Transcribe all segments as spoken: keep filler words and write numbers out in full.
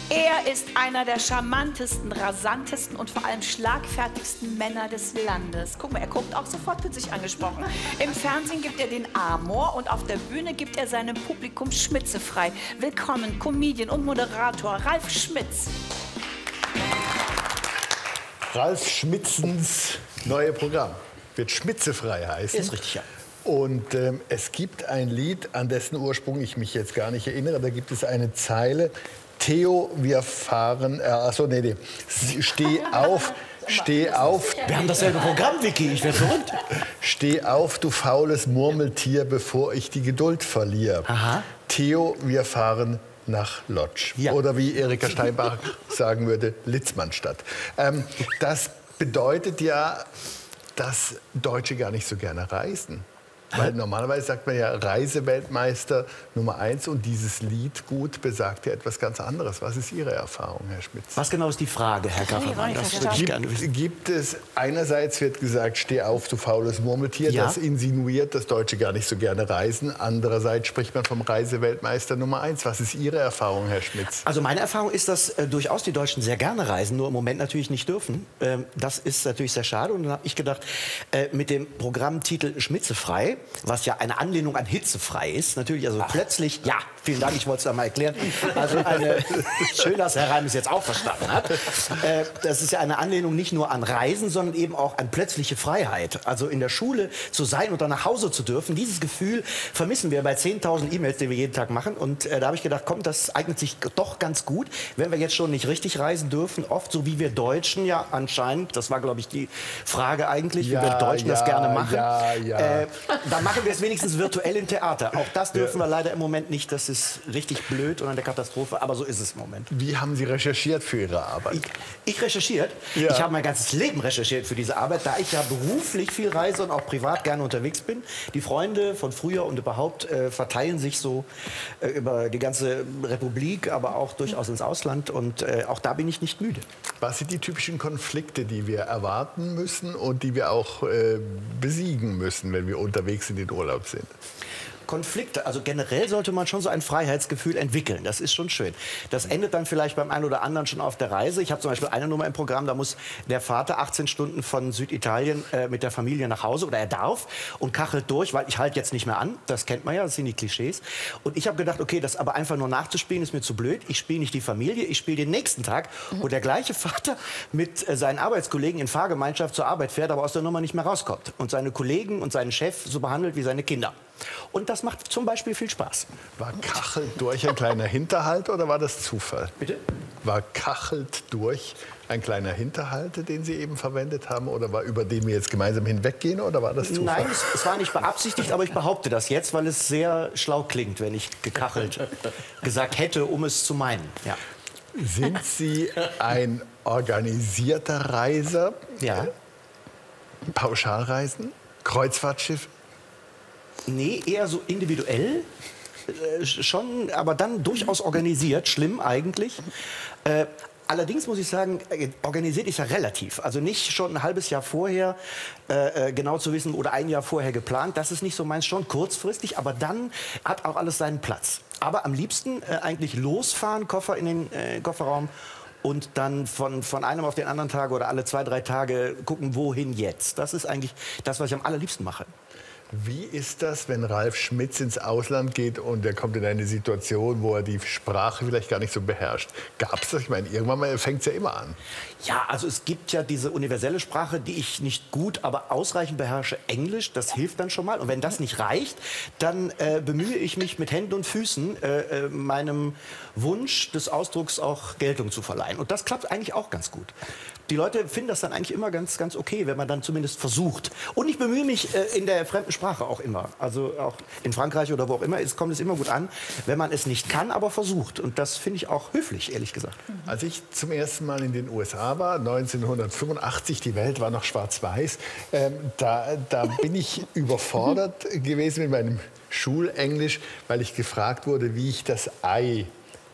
Er ist einer der charmantesten, rasantesten und vor allem schlagfertigsten Männer des Landes. Guck mal, er guckt auch sofort mit sich angesprochen. Im Fernsehen gibt er den Amor und auf der Bühne gibt er seinem Publikum schmitzefrei. Willkommen, Comedian und Moderator Ralf Schmitz. Ralf Schmitzens neue Programm wird schmitzefrei heißen. Ist richtig, ja. Und ähm, es gibt ein Lied, an dessen Ursprung ich mich jetzt gar nicht erinnere. Da gibt es eine Zeile. Theo, wir fahren... Äh, achso, nee, nee. Steh auf, steh auf. Wir haben dasselbe Programm, Vicky. Ich werde verrückt. Steh auf, du faules Murmeltier, bevor ich die Geduld verliere. Aha. Theo, wir fahren nach Lodz. Ja. Oder wie Erika Steinbach sagen würde, Litzmannstadt. Ähm, das bedeutet ja, dass Deutsche gar nicht so gerne reisen. Weil normalerweise sagt man ja Reiseweltmeister Nummer eins und dieses Liedgut besagt ja etwas ganz anderes. Was ist Ihre Erfahrung, Herr Schmitz? Was genau ist die Frage, Herr Kaffermann? Das würde ich gerne wissen. Gibt es, einerseits wird gesagt, steh auf, du faules Murmeltier. Ja. Das insinuiert, dass Deutsche gar nicht so gerne reisen. Andererseits spricht man vom Reiseweltmeister Nummer eins. Was ist Ihre Erfahrung, Herr Schmitz? Also meine Erfahrung ist, dass äh, durchaus die Deutschen sehr gerne reisen, nur im Moment natürlich nicht dürfen. Ähm, das ist natürlich sehr schade. Und dann habe ich gedacht, äh, mit dem Programmtitel Schmitzefrei, was ja eine Anlehnung an hitzefrei ist, natürlich also Ach. plötzlich, ja, vielen Dank, ich wollte es da mal erklären, also eine, schön, dass Herr Reim es jetzt auch verstanden hat, äh, das ist ja eine Anlehnung nicht nur an Reisen, sondern eben auch an plötzliche Freiheit, also in der Schule zu sein und dann nach Hause zu dürfen, dieses Gefühl vermissen wir bei zehntausend E-Mails, die wir jeden Tag machen und äh, da habe ich gedacht, komm, das eignet sich doch ganz gut, wenn wir jetzt schon nicht richtig reisen dürfen, oft so wie wir Deutschen ja anscheinend, das war glaube ich die Frage eigentlich, ja, wie wir Deutschen ja, das gerne machen, ja, ja. Äh, dann machen wir es wenigstens virtuell im Theater. Auch das dürfen wir leider im Moment nicht. Das ist richtig blöd und eine Katastrophe. Aber so ist es im Moment. Wie haben Sie recherchiert für Ihre Arbeit? Ich, ich recherchiert? Ja. Ich habe mein ganzes Leben recherchiert für diese Arbeit, da ich ja beruflich viel reise und auch privat gerne unterwegs bin. Die Freunde von früher und überhaupt äh, verteilen sich so äh, über die ganze Republik, aber auch durchaus ins Ausland. Und äh, auch da bin ich nicht müde. Was sind die typischen Konflikte, die wir erwarten müssen und die wir auch äh, besiegen müssen, wenn wir unterwegs in den Urlaub sind? Konflikte, also generell sollte man schon so ein Freiheitsgefühl entwickeln. Das ist schon schön. Das endet dann vielleicht beim einen oder anderen schon auf der Reise. Ich habe zum Beispiel eine Nummer im Programm, da muss der Vater achtzehn Stunden von Süditalien äh, mit der Familie nach Hause, oder er darf, und kachelt durch, weil ich halte jetzt nicht mehr an. Das kennt man ja, das sind die Klischees. Und ich habe gedacht, okay, das aber einfach nur nachzuspielen ist mir zu blöd. Ich spiele nicht die Familie, ich spiele den nächsten Tag, wo der gleiche Vater mit äh, seinen Arbeitskollegen in Fahrgemeinschaft zur Arbeit fährt, aber aus der Nummer nicht mehr rauskommt. Und seine Kollegen und seinen Chef so behandelt wie seine Kinder. Und das macht zum Beispiel viel Spaß. War kachelt durch ein kleiner Hinterhalt oder war das Zufall? Bitte? War kachelt durch ein kleiner Hinterhalt, den Sie eben verwendet haben? Oder war über den wir jetzt gemeinsam hinweggehen? Oder war das Zufall? Nein, es, es war nicht beabsichtigt, aber ich behaupte das jetzt, weil es sehr schlau klingt, wenn ich gekachelt gesagt hätte, um es zu meinen. Ja. Sind Sie ein organisierter Reiser? Ja. Pauschalreisen? Kreuzfahrtschiff? Nee, eher so individuell, äh, schon, aber dann durchaus organisiert, schlimm eigentlich. Äh, allerdings muss ich sagen, äh, organisiert ist ja relativ. Also nicht schon ein halbes Jahr vorher äh, genau zu wissen oder ein Jahr vorher geplant, das ist nicht so meins, schon kurzfristig, aber dann hat auch alles seinen Platz. Aber am liebsten äh, eigentlich losfahren, Koffer in den äh, Kofferraum und dann von, von einem auf den anderen Tag oder alle zwei, drei Tage gucken, wohin jetzt. Das ist eigentlich das, was ich am allerliebsten mache. Wie ist das, wenn Ralf Schmitz ins Ausland geht und er kommt in eine Situation, wo er die Sprache vielleicht gar nicht so beherrscht? Gab es das? Ich meine, irgendwann mal fängt es ja immer an. Ja, also es gibt ja diese universelle Sprache, die ich nicht gut, aber ausreichend beherrsche, Englisch. Das hilft dann schon mal. Und wenn das nicht reicht, dann äh, bemühe ich mich mit Händen und Füßen, äh, äh, meinem Wunsch des Ausdrucks auch Geltung zu verleihen. Und das klappt eigentlich auch ganz gut. Die Leute finden das dann eigentlich immer ganz, ganz okay, wenn man dann zumindest versucht. Und ich bemühe mich äh, in der fremden Sprache auch immer. Also auch in Frankreich oder wo auch immer, es kommt es immer gut an, wenn man es nicht kann, aber versucht. Und das finde ich auch höflich, ehrlich gesagt. Als ich zum ersten Mal in den U S A war, neunzehnhundertfünfundachtzig, die Welt war noch schwarz-weiß, ähm, da, da bin ich überfordert gewesen mit meinem Schulenglisch, weil ich gefragt wurde, wie ich das Ei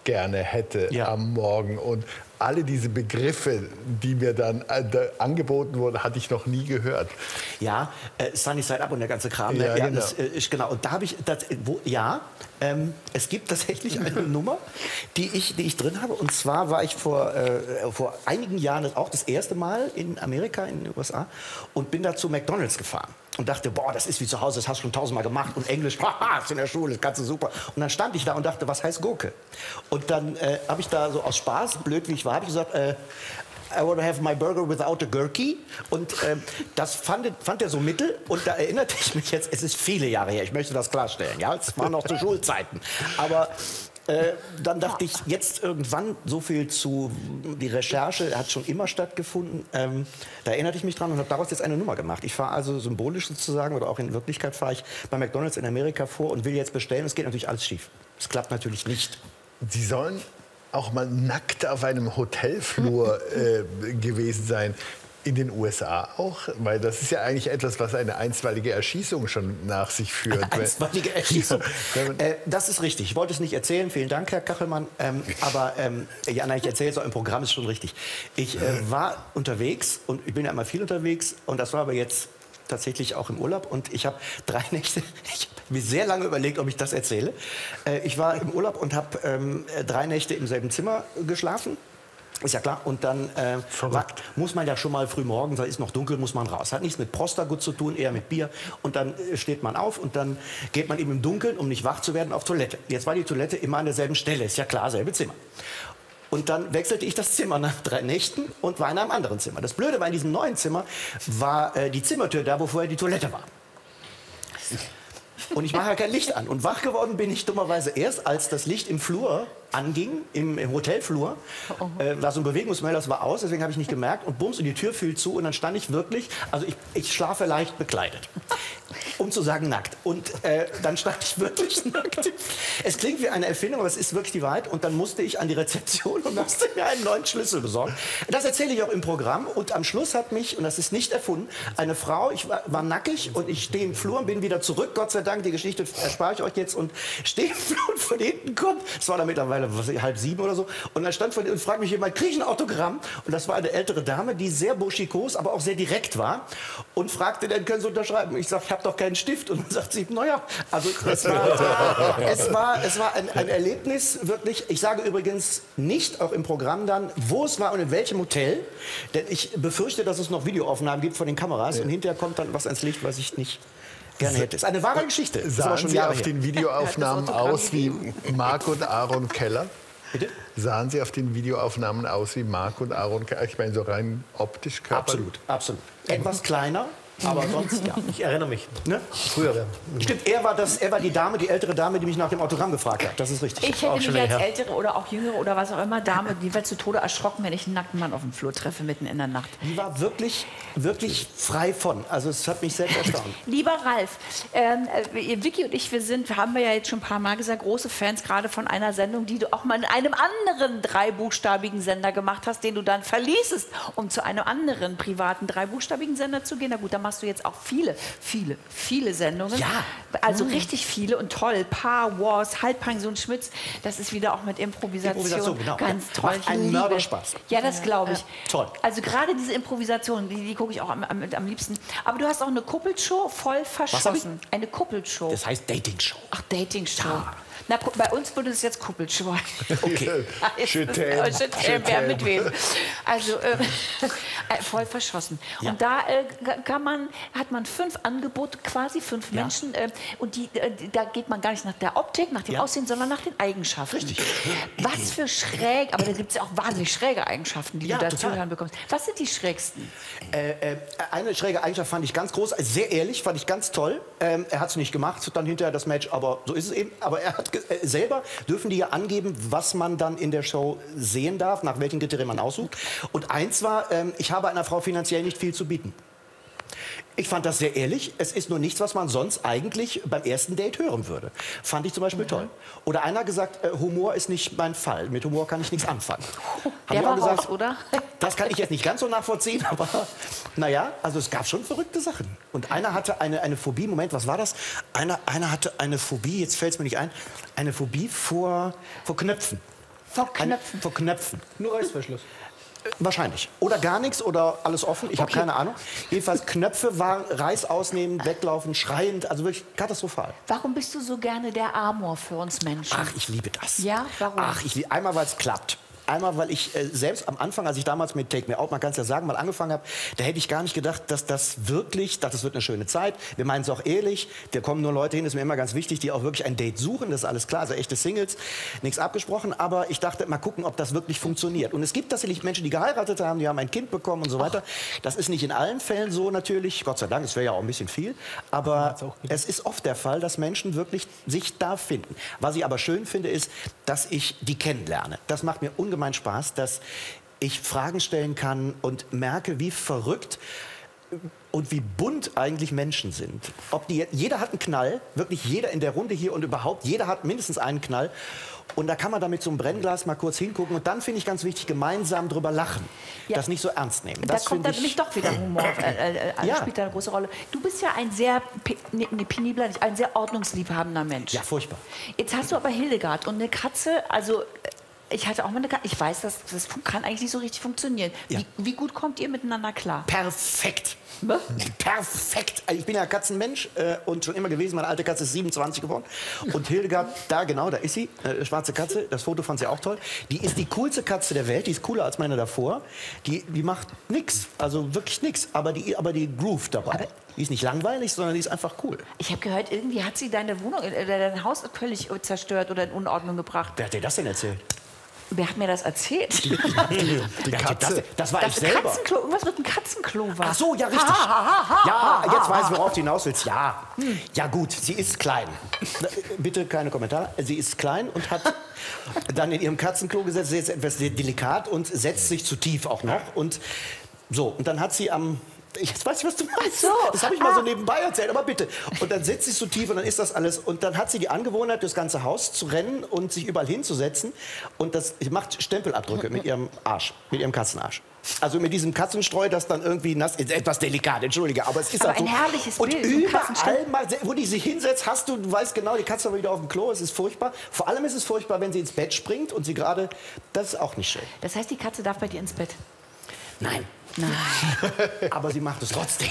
gerne hätte Ja. am Morgen. Und alle diese Begriffe, die mir dann äh, da angeboten wurden, hatte ich noch nie gehört. Ja, äh, Sunny Side Up und der ganze Kram. Ja, ne? ja, genau. das, äh, ist, genau. Und da habe ich, das, äh, wo, ja, ähm, es gibt tatsächlich eine Nummer, die ich, die ich drin habe. Und zwar war ich vor, äh, vor einigen Jahren das auch das erste Mal in Amerika, in den U S A, und bin da zu McDonald's gefahren. Und dachte, boah, das ist wie zu Hause, das hast du schon tausendmal gemacht. Und Englisch, haha, ist in der Schule, das kannst du super. Und dann stand ich da und dachte, was heißt Gurke? Und dann äh, habe ich da so aus Spaß, blöd wie ich war, habe ich gesagt, äh, I want to have my burger without a gurky. Und ähm, das fand, fand er so mittel. Und da erinnerte ich mich jetzt, es ist viele Jahre her, ich möchte das klarstellen. Ja, es war noch zu Schulzeiten. Aber Äh, dann dachte ich, jetzt irgendwann so viel zu, die Recherche hat schon immer stattgefunden. Ähm, da erinnerte ich mich dran und habe daraus jetzt eine Nummer gemacht. Ich fahre also symbolisch sozusagen, oder auch in Wirklichkeit fahre ich bei McDonald's in Amerika vor und will jetzt bestellen. Es geht natürlich alles schief. Es klappt natürlich nicht. Sie sollen auch mal nackt auf einem Hotelflur äh, gewesen sein. In den U S A auch? Weil das ist ja eigentlich etwas, was eine einstweilige Erschießung schon nach sich führt. Eine einstweilige Erschießung. Ja, äh, das ist richtig. Ich wollte es nicht erzählen. Vielen Dank, Herr Kachelmann. Ähm, aber ähm, ja, nein, ich erzähle es auch im Programm, ist schon richtig. Ich äh, war unterwegs und ich bin ja immer viel unterwegs. Und das war aber jetzt tatsächlich auch im Urlaub. Und ich habe drei Nächte, ich habe mir sehr lange überlegt, ob ich das erzähle. Äh, ich war im Urlaub und habe ähm, drei Nächte im selben Zimmer geschlafen. Ist ja klar. Und dann äh, war, muss man ja schon mal früh morgens, da ist noch dunkel, muss man raus. Hat nichts mit Prostagut zu tun, eher mit Bier. Und dann äh, steht man auf und dann geht man eben im Dunkeln, um nicht wach zu werden, auf Toilette. Jetzt war die Toilette immer an derselben Stelle, ist ja klar, selbe Zimmer. Und dann wechselte ich das Zimmer nach drei Nächten und war in einem anderen Zimmer. Das Blöde war, in diesem neuen Zimmer war äh, die Zimmertür da, wo vorher die Toilette war. Und ich mache ja kein Licht an. Und wach geworden bin ich dummerweise erst, als das Licht im Flur anging, im, im Hotelflur. Äh, war so ein Bewegungsmelder, das war aus, deswegen habe ich nicht gemerkt. Und bums, und die Tür fiel zu und dann stand ich wirklich, also ich, ich schlafe leicht bekleidet. Um zu sagen nackt. Und äh, dann stand ich wirklich nackt. Es klingt wie eine Erfindung, aber es ist wirklich die Wahrheit. Und dann musste ich an die Rezeption und musste mir einen neuen Schlüssel besorgen. Das erzähle ich auch im Programm. Und am Schluss hat mich, und das ist nicht erfunden, eine Frau, ich war, war nackig und ich stehe im Flur und bin wieder zurück. Gott sei Dank, die Geschichte erspare ich euch jetzt. Und stehe im Flur und von hinten kommt, es war da mittlerweile was, halb sieben oder so. Und dann stand von hinten und fragt mich jemand, kriege ich ein Autogramm? Und das war eine ältere Dame, die sehr buschikos, aber auch sehr direkt war. Und fragte dann, können Sie unterschreiben? Ich sage, ich habe doch keinen Stift. Und dann sagt sie, naja, also es war, es war, es war ein, ein Erlebnis, wirklich. Ich sage übrigens nicht, auch im Programm dann, wo es war und in welchem Hotel. Denn ich befürchte, dass es noch Videoaufnahmen gibt von den Kameras. Ja. Und hinterher kommt dann was ans Licht, was ich nicht gerne hätte. Es ist eine wahre Geschichte. Das Sahen ist schon Sie Jahre auf her. den Videoaufnahmen aus wie Mark und Aaron Keller? Bitte? Sahen Sie auf den Videoaufnahmen aus wie Mark und Aaron Keller? Ich meine, so rein optisch, körperlich? Absolut, absolut. Etwas kleiner, aber sonst ja. Ich erinnere mich. Ne? Früher. Stimmt, er war, das, er war die Dame, die ältere Dame, die mich nach dem Autogramm gefragt hat. Das ist richtig. Ich hätte Auch mich schon als länger her. ältere oder auch jüngere oder was auch immer Dame, die wäre zu Tode erschrocken, wenn ich einen nackten Mann auf dem Flur treffe mitten in der Nacht. Die war wirklich, wirklich frei von. Also es hat mich selbst erstaunt. Lieber Ralf, ähm, äh, Vicky und ich, wir sind, haben wir ja jetzt schon ein paar Mal gesagt, große Fans gerade von einer Sendung, die du auch mal in einem anderen dreibuchstabigen Sender gemacht hast, den du dann verließest, um zu einem anderen privaten dreibuchstabigen Sender zu gehen. Na gut, da machst du jetzt auch viele, viele, viele Sendungen. Ja. Also richtig viele und toll. Paar Wars, Halbpension Schmitz, das ist wieder auch mit Improvisation, Improvisation, genau. ganz toll. Macht Ich einen liebe- Mörderspaß. Ja, das glaube ich. Ja. Toll. Also gerade diese Improvisation, die, die gucke ich auch am, am, am liebsten. Aber du hast auch eine Kuppelshow voll hab ich? verschossen. Eine Kuppelshow. Das heißt Dating-Show. Ach, Dating-Show. Na, gu- bei uns würde es jetzt Kuppelshow. Okay. Schütteln. Schütteln, wer mit wem. Also äh, äh, voll verschossen. Ja. Und da äh, kann man, hat man fünf Angebote, quasi fünf Ja. Menschen. Äh, und die, äh, da geht man gar nicht nach der Optik, nach dem Ja. Aussehen, sondern nach den Eigenschaften. Richtig. Was für schräg, aber da gibt es ja auch wahnsinnig schräge Eigenschaften, die Ja, du da zu total. hören bekommst. Was sind die schrägsten? Äh, äh, eine schräge Eigenschaft fand ich ganz groß, sehr ehrlich, fand ich ganz toll. Ähm, er hat es nicht gemacht, dann hinterher das Match, aber so ist es eben. Aber er hat ge- äh, selber dürfen die ja angeben, was man dann in der Show sehen darf, nach welchen Kriterien man aussucht. Und eins war, ähm, ich habe einer Frau finanziell nicht viel zu bieten. Ich fand das sehr ehrlich. Es ist nur nichts, was man sonst eigentlich beim ersten Date hören würde. Fand ich zum Beispiel toll. Oder einer hat gesagt, äh, Humor ist nicht mein Fall. Mit Humor kann ich nichts anfangen. Haben Der wir war auch gesagt, raus, oder? Das kann ich jetzt nicht ganz so nachvollziehen, aber naja, also es gab schon verrückte Sachen. Und einer hatte eine, eine Phobie, Moment, was war das? Einer, einer hatte eine Phobie, jetzt fällt es mir nicht ein, eine Phobie vor, vor Knöpfen. Vor Knöpfen? Ein, vor Knöpfen. Nur Reißverschluss. Wahrscheinlich. Oder gar nichts oder alles offen. Ich habe Okay. keine Ahnung. Jedenfalls Knöpfe waren Reiß ausnehmen, weglaufen, schreiend. Also wirklich katastrophal. Warum bist du so gerne der Amor für uns Menschen? Ach, ich liebe das. Ja, warum? Ach, ich liebe, einmal, weil es klappt. Einmal, weil ich äh, selbst am Anfang, als ich damals mit Take Me Out, man kann es ja sagen, mal angefangen habe, da hätte ich gar nicht gedacht, dass das wirklich, dass das wird eine schöne Zeit. Wir meinen es auch ehrlich, da kommen nur Leute hin, ist mir immer ganz wichtig, die auch wirklich ein Date suchen, das ist alles klar, also echte Singles, nichts abgesprochen, aber ich dachte, mal gucken, ob das wirklich funktioniert. Und es gibt tatsächlich Menschen, die geheiratet haben, die haben ein Kind bekommen und so weiter. Das ist nicht in allen Fällen so natürlich, Gott sei Dank, es wäre ja auch ein bisschen viel, aber es ist oft der Fall, dass Menschen wirklich sich da finden. Was ich aber schön finde, ist, dass ich die kennenlerne. Das macht mir ungemein Spaß, dass ich Fragen stellen kann und merke, wie verrückt und wie bunt eigentlich Menschen sind. Ob die, jeder hat einen Knall, wirklich jeder in der Runde hier und überhaupt, jeder hat mindestens einen Knall. Und da kann man damit so einem Brennglas mal kurz hingucken. Und dann finde ich ganz wichtig, gemeinsam drüber lachen. Ja. Das nicht so ernst nehmen. Da Das kommt finde dann nämlich doch wieder Humor, äh, äh, Ja. spielt da eine große Rolle. Du bist ja ein sehr, pe nee, nee, penibler, nicht, ein sehr ordnungsliebhabender Mensch. Ja, furchtbar. Jetzt hast du aber Hildegard und eine Katze, also äh, ich hatte auch mal eine Katze, ich weiß, das, das kann eigentlich nicht so richtig funktionieren. Ja. Wie, wie gut kommt ihr miteinander klar? Perfekt. Was? Perfekt. Also ich bin ja Katzenmensch äh, und schon immer gewesen. Meine alte Katze ist siebenundzwanzig geworden. Und Hildegard, da genau, da ist sie. Äh, schwarze Katze. Das Foto fand sie auch toll. Die ist die coolste Katze der Welt. Die ist cooler als meine davor. Die, die macht nix. Also wirklich nix. Aber die, aber die groovt dabei. Aber die ist nicht langweilig, sondern die ist einfach cool. Ich habe gehört, irgendwie hat sie deine Wohnung, äh, dein Haus völlig zerstört oder in Unordnung gebracht. Wer hat dir das denn erzählt? Wer hat mir das erzählt? Die Wer hat dir Katze. Das, das war Das ich selber. Katzenklo, irgendwas mit einem Katzenklo war. Ach so, ja, richtig. Ja, jetzt weiß ich, worauf du hinaus willst. Ja. Ja, gut, sie ist klein. Bitte keine Kommentare. Sie ist klein und hat dann in ihrem Katzenklo gesetzt. Sie ist etwas sehr delikat und setzt sich zu tief auch noch. Und so, und dann hat sie am. Jetzt weiß ich, was du meinst. So. Das habe ich mal so Ah. nebenbei erzählt, aber bitte. Und dann sitzt sie so tief und dann ist das alles. Und dann hat sie die Angewohnheit, durchs ganze Haus zu rennen und sich überall hinzusetzen. Und das macht Stempelabdrücke mit ihrem Arsch, mit ihrem Katzenarsch. Also mit diesem Katzenstreu, das dann irgendwie nass ist. Etwas delikat, entschuldige, aber es ist Aber halt so. ein herrliches und Bild, so ein überall, Katzenstempel. mal, wo die sich hinsetzt, hast du, du weißt genau, die Katze war wieder auf dem Klo, es ist furchtbar. Vor allem ist es furchtbar, wenn sie ins Bett springt und sie gerade, das ist auch nicht schön. Das heißt, die Katze darf bei dir ins Bett? Nein. Nein. Aber sie macht es trotzdem.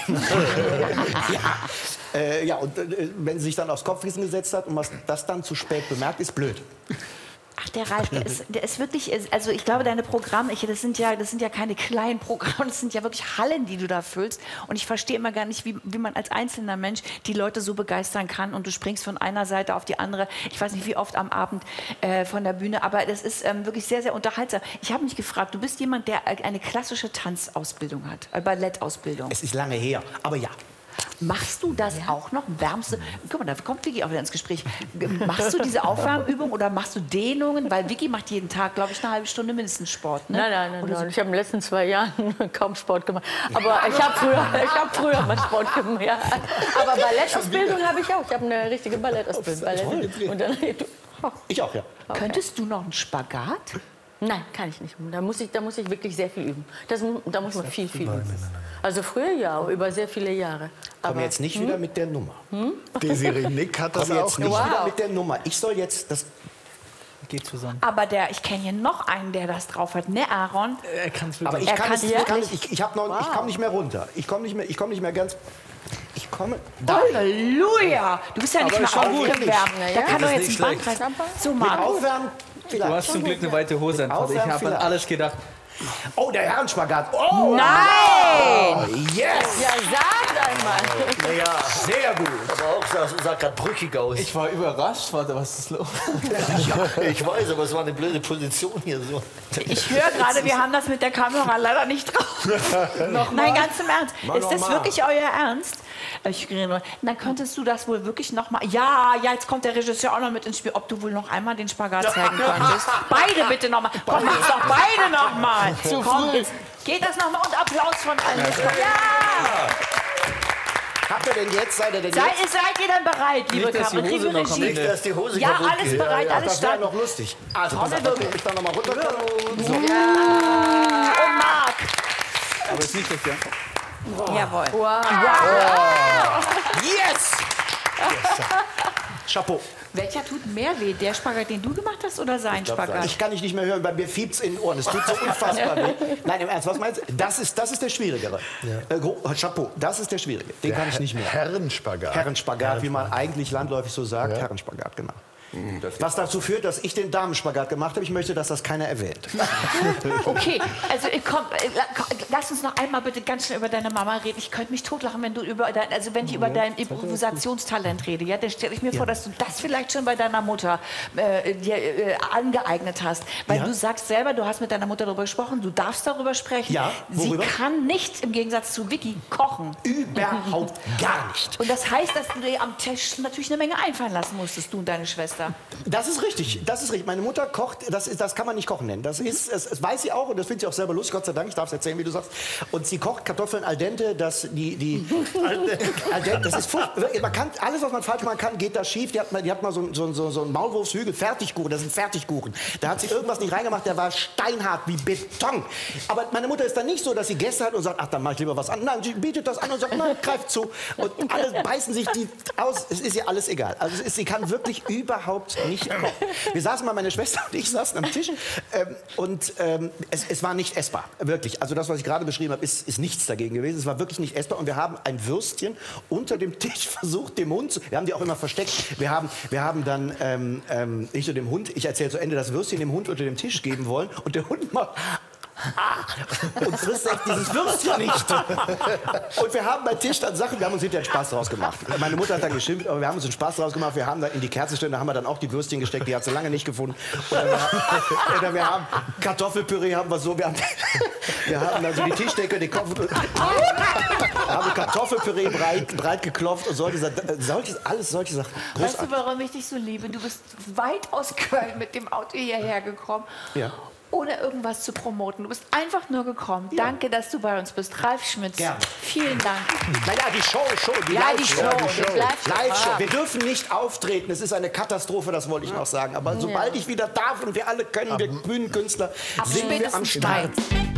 ja. Äh, ja, und äh, wenn sie sich dann aufs Kopfkissen gesetzt hat und was das dann zu spät bemerkt, ist blöd. Ach, der Ralf, der ist, der ist wirklich, also ich glaube, deine Programme, ich, das, sind ja, das sind ja keine kleinen Programme, das sind ja wirklich Hallen, die du da füllst. Und ich verstehe immer gar nicht, wie, wie man als einzelner Mensch die Leute so begeistern kann. Und du springst von einer Seite auf die andere, ich weiß nicht, wie oft am Abend äh, von der Bühne, aber das ist ähm, wirklich sehr, sehr unterhaltsam. Ich habe mich gefragt, du bist jemand, der eine klassische Tanzausbildung hat, äh, Ballettausbildung. Es ist lange her, aber ja. Machst du das auch noch? Wärmst du? Guck mal, da kommt Vicky auch wieder ins Gespräch. Machst du diese Aufwärmübung oder machst du Dehnungen? Weil Vicky macht jeden Tag, glaube ich, eine halbe Stunde mindestens Sport. Ne? Nein, nein, nein, Oder nein. so. Ich habe in den letzten zwei Jahren kaum Sport gemacht. Aber ich habe früher, ich hab früher mal Sport gemacht. Ja. Aber Ballettausbildung habe ich auch. Ich habe eine richtige Ballettausbildung. Ballett. Und dann, Ich auch, ja. Könntest du noch einen Spagat? nein, kann ich nicht. Da muss ich, da muss ich wirklich sehr viel üben. Das, da muss man viel, viel üben. Also früher ja, über sehr viele Jahre. Komm Aber jetzt nicht wieder mit der Nummer. Desiree Nick hat das Komm auch jetzt nicht nicht. wieder mit der Nummer. Ich soll jetzt das. Geht zusammen. Aber der, ich kenne hier noch einen, der das drauf hat. Ne, Aaron? Er kann es Aber wirklich. ich Er kann, kann's es, ich, kann wirklich? es, ich, ich, hab noch, ich komme nicht mehr runter. Ich komme nicht mehr, ich komme nicht mehr ganz. Ich komme. Da. Halleluja! Du bist ja nicht Aber mehr schon gut. aufgewärmt. Da Ja, kann das doch ist jetzt ein nicht Band schlecht. reißen. So, Mit Marc. Aufwärmen Du vielleicht. hast zum Glück eine weite Hose an. Ich Aufwärmen habe an vielleicht. alles gedacht. Oh, der Herrenspagat. Oh, Nein! yes! ja, sagt einmal. Ja, sehr gut. Aber auch sah, sah gerade brüchig aus. Ich war überrascht. Warte, was ist los? Ich weiß, aber es war eine blöde Position hier so. Ich höre gerade, wir haben das mit der Kamera leider nicht drauf. Nein, ganz im Ernst. Ist das wirklich euer Ernst? Ich rede nur. Dann könntest du das wohl wirklich noch mal. Ja, ja, jetzt kommt der Regisseur auch noch mit ins Spiel. Ob du wohl noch einmal den Spagat zeigen könntest? Beide bitte noch mal. Komm, mach's doch beide noch mal. Komm, jetzt geht das noch mal und Applaus von allen. Ja! Habt ihr denn jetzt, seid ihr denn Sei, jetzt? seid ihr dann bereit, liebe Nicht, dass die Kamera? Hose Liebe noch am Regie? Ende- Nicht, dass die Hose Ja, kaputt alles geht. bereit, Ja, alles das wäre stark. noch lustig. Also, pass auf, Trommelwirbel. ob ich da noch mal runterkomme. So. Und Marc. Aber ist nicht schlecht, ja. Jawohl. Wow. Yes! Chapeau. Welcher tut mehr weh? Der Spagat, den du gemacht hast, oder sein Spagat? Ich kann dich nicht mehr hören, bei mir fiebt's in den Ohren. Es tut so unfassbar weh. Nein, im Ernst, was meinst du? Das ist, das ist der Schwierigere. Äh, Chapeau, das ist der Schwierige. Den kann ich nicht mehr. Herrenspagat. Herrenspagat, wie man eigentlich landläufig so sagt. Ja. Herrenspagat, genau. Was dazu führt, dass ich den Damenspagat gemacht habe. Ich möchte, dass das keiner erwähnt. Okay, also äh, komm, äh, la- lass uns noch einmal bitte ganz schnell über deine Mama reden. Ich könnte mich totlachen, wenn du über dein, also wenn ich über dein Improvisationstalent rede. Ja, dann stelle ich mir vor, dass du das vielleicht schon bei deiner Mutter äh, dir äh, angeeignet hast. Weil Ja. du sagst selber, du hast mit deiner Mutter darüber gesprochen, du darfst darüber sprechen. Ja, Sie worüber? kann nicht, im Gegensatz zu Vicky, kochen. Überhaupt gar nicht. Und das heißt, dass du dir am Tisch natürlich eine Menge einfallen lassen musstest, du und deine Schwester. Das ist richtig, das ist richtig. Meine Mutter kocht, das, ist, das kann man nicht kochen nennen. Das, ist, das, das weiß sie auch und das findet sie auch selber lustig, Gott sei Dank. Ich darf es erzählen, wie du sagst. Und sie kocht Kartoffeln al dente, das, die, die, al dente, das ist furchtbar. Man kann, alles, was man falsch machen kann, geht da schief. Die hat mal, die hat mal so, so, so, so einen Maulwurfshügel, Fertigkuchen, das sind Fertigkuchen. Da hat sie irgendwas nicht reingemacht, der war steinhart wie Beton. Aber meine Mutter ist dann nicht so, dass sie Gäste hat und sagt, ach, dann mach ich lieber was an. Nein, sie bietet das an und sagt, nein, greift zu. Und alle beißen sich die aus. Es ist ihr alles egal. Also es ist, sie kann wirklich überhaupt nicht kochen. Wir saßen mal, meine Schwester und ich saßen am Tisch ähm, und ähm, es, es war nicht essbar, wirklich. Also das, was ich gerade beschrieben habe, ist, ist nichts dagegen gewesen. Es war wirklich nicht essbar und wir haben ein Würstchen unter dem Tisch versucht, dem Hund zu... Wir haben die auch immer versteckt. Wir haben, wir haben dann ähm, ähm, nicht nur dem Hund, ich erzähle zu Ende, das Würstchen dem Hund unter dem Tisch geben wollen und der Hund macht... und frisst echt dieses Würstchen nicht. Und wir haben bei Tisch dann Sachen, wir haben uns hinterher einen Spaß draus gemacht. Meine Mutter hat dann geschimpft, aber wir haben uns einen Spaß draus gemacht. Wir haben da in die Kerzenstände, haben wir dann auch die Würstchen gesteckt, die hat sie lange nicht gefunden. Oder wir, oder wir haben Kartoffelpüree, haben wir so, wir haben, wir haben also die Tischdecke, die Kopf, haben Kartoffelpüree breit, breit geklopft und solche, solche, alles solche Sachen. Weißt Großartig. du, warum ich dich so liebe? Du bist weit aus Köln mit dem Auto hierher gekommen. Ja. Ohne irgendwas zu promoten. Du bist einfach nur gekommen. Ja. Danke, dass du bei uns bist. Ralf Schmitz. Gerne. Vielen Dank. Naja, die Show, Show, die Ja, die Live-Show. Show, die die Show. Live-Show. Live-Show. Ah. Wir dürfen nicht auftreten. Es ist eine Katastrophe, das wollte ich noch sagen. Aber sobald ich wieder darf und wir alle können, wir Bühnenkünstler, sind wir am Start. Start.